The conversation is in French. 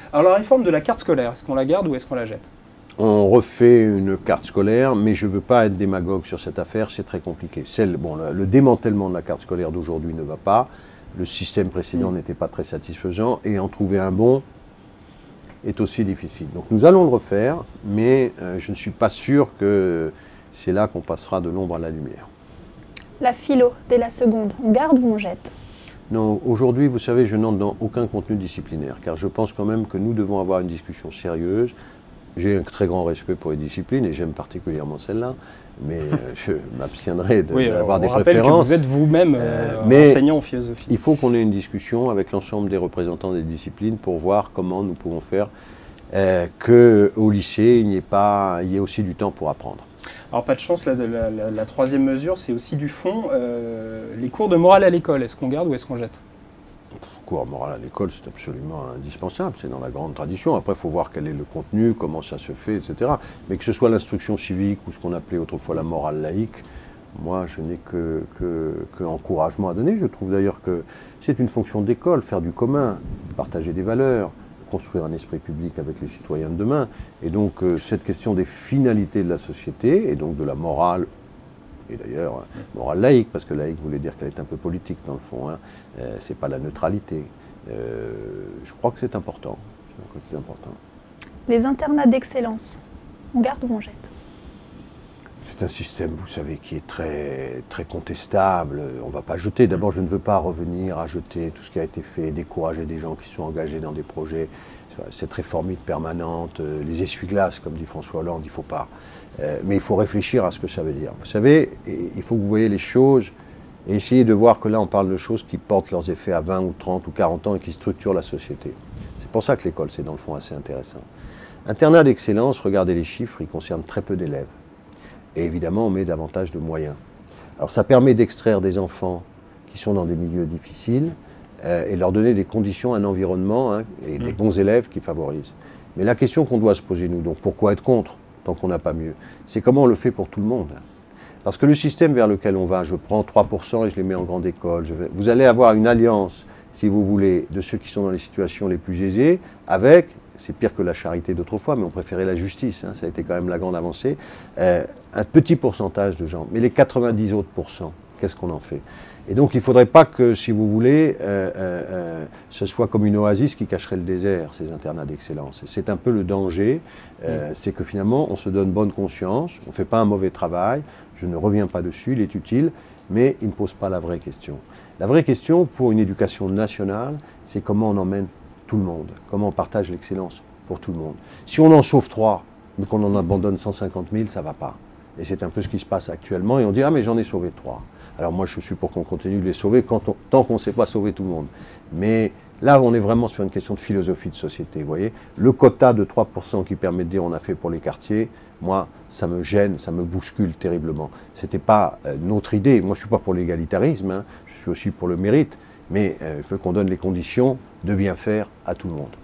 Alors la réforme de la carte scolaire, est-ce qu'on la garde ou est-ce qu'on la jette? On refait une carte scolaire, mais je ne veux pas être démagogue sur cette affaire, c'est très compliqué. Le démantèlement de la carte scolaire d'aujourd'hui ne va pas, le système précédent n'était pas très satisfaisant, et en trouver un bon est aussi difficile. Donc nous allons le refaire, mais je ne suis pas sûr que c'est là qu'on passera de l'ombre à la lumière. La philo, dès la seconde, on garde ou on jette? Non, aujourd'hui, vous savez, je n'entre dans aucun contenu disciplinaire, car je pense quand même que nous devons avoir une discussion sérieuse. J'ai un très grand respect pour les disciplines, et j'aime particulièrement celle-là, mais je m'abstiendrai d'avoir des préférences. On rappelle que vous êtes vous-même enseignant en philosophie. Il faut qu'on ait une discussion avec l'ensemble des représentants des disciplines pour voir comment nous pouvons faire qu'au lycée, il y ait aussi du temps pour apprendre. Alors pas de chance, la troisième mesure, c'est aussi du fond. Les cours de morale à l'école, est-ce qu'on garde ou est-ce qu'on jette? Cours moral à l'école, c'est absolument indispensable, c'est dans la grande tradition. Après, il faut voir quel est le contenu, comment ça se fait, etc. Mais que ce soit l'instruction civique ou ce qu'on appelait autrefois la morale laïque, moi, je n'ai que encouragement à donner. Je trouve d'ailleurs que c'est une fonction d'école, faire du commun, partager des valeurs, construire un esprit public avec les citoyens de demain. Et donc, cette question des finalités de la société, et donc de la morale, et d'ailleurs, morale laïque, parce que laïque voulait dire qu'elle est un peu politique dans le fond, hein. C'est pas la neutralité. Je crois que c'est important. Les internats d'excellence, on garde ou on jette? C'est un système, vous savez, qui est très, très contestable. On ne va pas jeter. D'abord, je ne veux pas revenir à jeter tout ce qui a été fait, décourager des gens qui sont engagés dans des projets. Cette réformite permanente, les essuie-glaces, comme dit François Hollande, il ne faut pas. Mais il faut réfléchir à ce que ça veut dire. Vous savez, il faut que vous voyez les choses et essayer de voir que là, on parle de choses qui portent leurs effets à 20 ou 30 ou 40 ans et qui structurent la société. C'est pour ça que l'école, c'est dans le fond assez intéressant. Internat d'excellence, regardez les chiffres, il concerne très peu d'élèves. Et évidemment, on met davantage de moyens. Alors ça permet d'extraire des enfants qui sont dans des milieux difficiles et leur donner des conditions, un environnement et des bons élèves qui favorisent. Mais la question qu'on doit se poser, nous, donc pourquoi être contre tant qu'on n'a pas mieux, c'est comment on le fait pour tout le monde. Parce que le système vers lequel on va, je prends 3% et je les mets en grande école, vous allez avoir une alliance, si vous voulez, de ceux qui sont dans les situations les plus aisées, avec, c'est pire que la charité d'autrefois, mais on préférait la justice, ça a été quand même la grande avancée, un petit pourcentage de gens. Mais les 90 autres pourcents, qu'est-ce qu'on en fait? Et donc il ne faudrait pas que, si vous voulez, ce soit comme une oasis qui cacherait le désert, ces internats d'excellence. C'est un peu le danger, c'est que finalement on se donne bonne conscience, on ne fait pas un mauvais travail, je ne reviens pas dessus, il est utile, mais il ne pose pas la vraie question. La vraie question pour une éducation nationale, c'est comment on emmène tout le monde, comment on partage l'excellence pour tout le monde. Si on en sauve 3, mais qu'on en abandonne 150 000, ça ne va pas. Et c'est un peu ce qui se passe actuellement, et on dit « Ah mais j'en ai sauvé 3 ». Alors moi je suis pour qu'on continue de les sauver tant qu'on ne sait pas sauver tout le monde. Mais là on est vraiment sur une question de philosophie de société, vous voyez. Le quota de 3% qui permet de dire on a fait pour les quartiers, moi ça me gêne, ça me bouscule terriblement. Ce n'était pas notre idée, moi je ne suis pas pour l'égalitarisme, je suis aussi pour le mérite, mais il faut qu'on donne les conditions de bien faire à tout le monde.